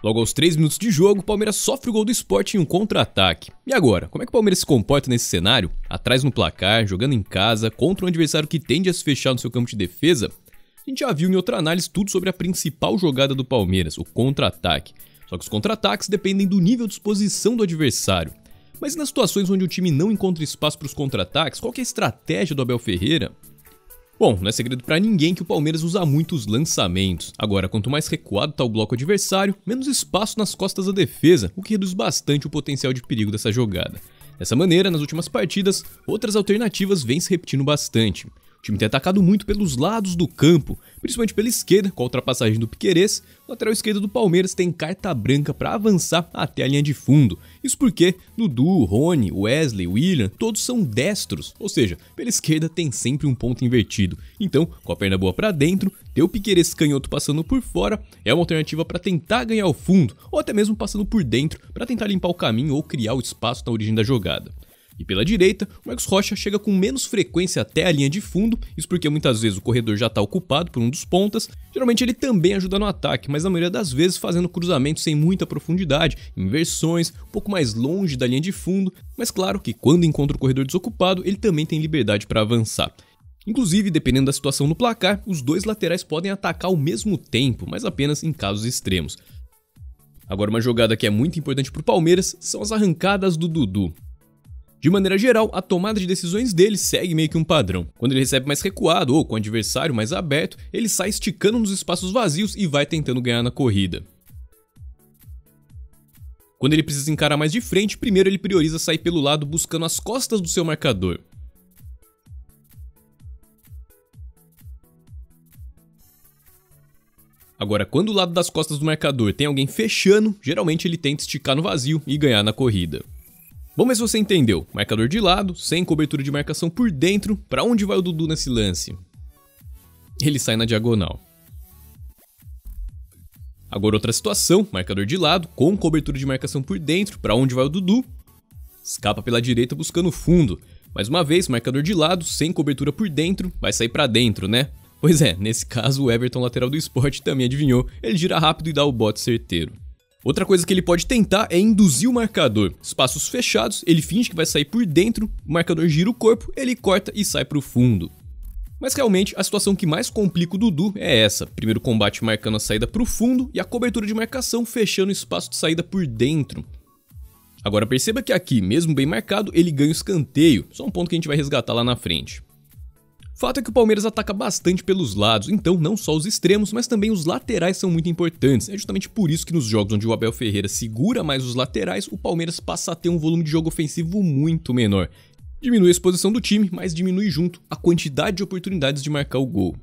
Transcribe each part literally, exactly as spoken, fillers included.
Logo aos três minutos de jogo, o Palmeiras sofre o gol do Sport em um contra-ataque. E agora, como é que o Palmeiras se comporta nesse cenário? Atrás no placar, jogando em casa, contra um adversário que tende a se fechar no seu campo de defesa? A gente já viu em outra análise tudo sobre a principal jogada do Palmeiras, o contra-ataque. Só que os contra-ataques dependem do nível de exposição do adversário. Mas e nas situações onde o time não encontra espaço para os contra-ataques, qual que é a estratégia do Abel Ferreira? Bom, não é segredo pra ninguém que o Palmeiras usa muito os lançamentos. Agora, quanto mais recuado tá o bloco adversário, menos espaço nas costas da defesa, o que reduz bastante o potencial de perigo dessa jogada. Dessa maneira, nas últimas partidas, outras alternativas vêm se repetindo bastante. O time tem atacado muito pelos lados do campo, principalmente pela esquerda, com a ultrapassagem do Piquerez. O lateral esquerdo do Palmeiras tem carta branca para avançar até a linha de fundo. Isso porque Dudu, Rony, Wesley, William, todos são destros, ou seja, pela esquerda tem sempre um ponto invertido. Então, com a perna boa para dentro, ter o Piquerez canhoto passando por fora é uma alternativa para tentar ganhar o fundo, ou até mesmo passando por dentro para tentar limpar o caminho ou criar o espaço na origem da jogada. E pela direita, o Marcos Rocha chega com menos frequência até a linha de fundo, isso porque muitas vezes o corredor já está ocupado por um dos pontas. Geralmente ele também ajuda no ataque, mas na maioria das vezes fazendo cruzamentos sem muita profundidade, inversões, um pouco mais longe da linha de fundo, mas claro que quando encontra o corredor desocupado, ele também tem liberdade para avançar. Inclusive, dependendo da situação no placar, os dois laterais podem atacar ao mesmo tempo, mas apenas em casos extremos. Agora, uma jogada que é muito importante para o Palmeiras são as arrancadas do Dudu. De maneira geral, a tomada de decisões dele segue meio que um padrão. Quando ele recebe mais recuado ou com o adversário mais aberto, ele sai esticando nos espaços vazios e vai tentando ganhar na corrida. Quando ele precisa encarar mais de frente, primeiro ele prioriza sair pelo lado buscando as costas do seu marcador. Agora, quando o lado das costas do marcador tem alguém fechando, geralmente ele tenta esticar no vazio e ganhar na corrida. Bom, mas você entendeu, marcador de lado, sem cobertura de marcação por dentro, pra onde vai o Dudu nesse lance? Ele sai na diagonal. Agora outra situação, marcador de lado, com cobertura de marcação por dentro, pra onde vai o Dudu? Escapa pela direita buscando fundo. Mais uma vez, marcador de lado, sem cobertura por dentro, vai sair pra dentro, né? Pois é, nesse caso o Everton, lateral do Sport, também adivinhou, ele gira rápido e dá o bote certeiro. Outra coisa que ele pode tentar é induzir o marcador. Espaços fechados, ele finge que vai sair por dentro, o marcador gira o corpo, ele corta e sai pro fundo. Mas realmente a situação que mais complica o Dudu é essa. Primeiro combate marcando a saída pro fundo e a cobertura de marcação fechando o espaço de saída por dentro. Agora perceba que aqui, mesmo bem marcado, ele ganha o escanteio, só um ponto que a gente vai resgatar lá na frente. O fato é que o Palmeiras ataca bastante pelos lados, então não só os extremos, mas também os laterais são muito importantes. É justamente por isso que nos jogos onde o Abel Ferreira segura mais os laterais, o Palmeiras passa a ter um volume de jogo ofensivo muito menor. Diminui a exposição do time, mas diminui junto a quantidade de oportunidades de marcar o gol.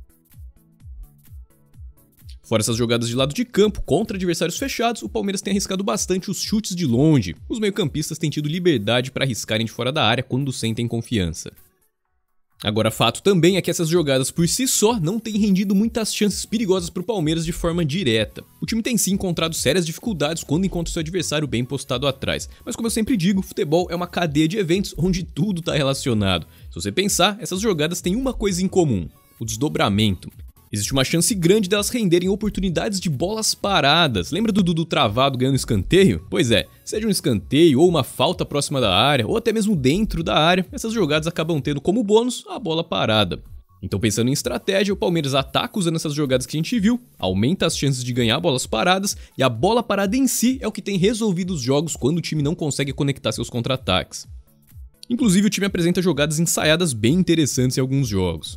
Fora essas jogadas de lado de campo, contra adversários fechados, o Palmeiras tem arriscado bastante os chutes de longe. Os meio-campistas têm tido liberdade para arriscarem de fora da área quando sentem confiança. Agora, fato também é que essas jogadas por si só não têm rendido muitas chances perigosas para o Palmeiras de forma direta. O time tem sim encontrado sérias dificuldades quando encontra seu adversário bem postado atrás. Mas como eu sempre digo, futebol é uma cadeia de eventos onde tudo está relacionado. Se você pensar, essas jogadas têm uma coisa em comum: o desdobramento. Existe uma chance grande delas renderem oportunidades de bolas paradas. Lembra do Dudu travado ganhando escanteio? Pois é, seja um escanteio ou uma falta próxima da área, ou até mesmo dentro da área, essas jogadas acabam tendo como bônus a bola parada. Então, pensando em estratégia, o Palmeiras ataca usando essas jogadas que a gente viu, aumenta as chances de ganhar bolas paradas, e a bola parada em si é o que tem resolvido os jogos quando o time não consegue conectar seus contra-ataques. Inclusive, o time apresenta jogadas ensaiadas bem interessantes em alguns jogos.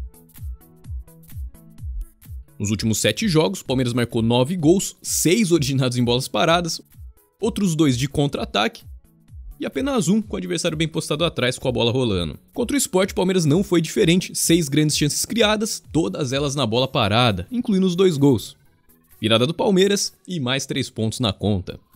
Nos últimos sete jogos, o Palmeiras marcou nove gols, seis originados em bolas paradas, outros dois de contra-ataque e apenas um com o adversário bem postado atrás com a bola rolando. Contra o Sport, o Palmeiras não foi diferente, seis grandes chances criadas, todas elas na bola parada, incluindo os dois gols. Virada do Palmeiras e mais três pontos na conta.